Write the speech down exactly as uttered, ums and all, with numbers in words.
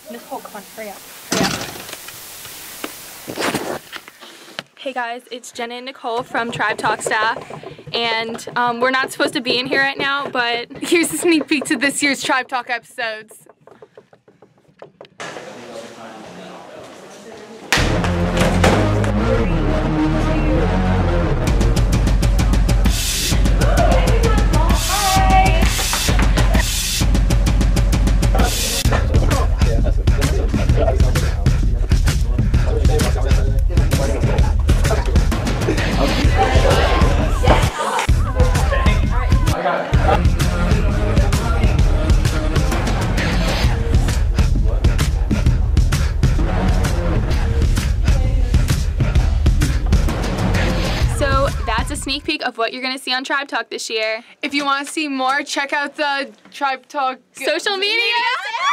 Miss Holt, come on, hurry up. Hurry up. Hey guys, it's Jenna and Nicole from Tribe Talk staff, and um, we're not supposed to be in here right now, but here's a sneak peek to this year's Tribe Talk episodes. A sneak peek of what you're going to see on Tribe Talk this year. If you want to see more, check out the Tribe Talk social media.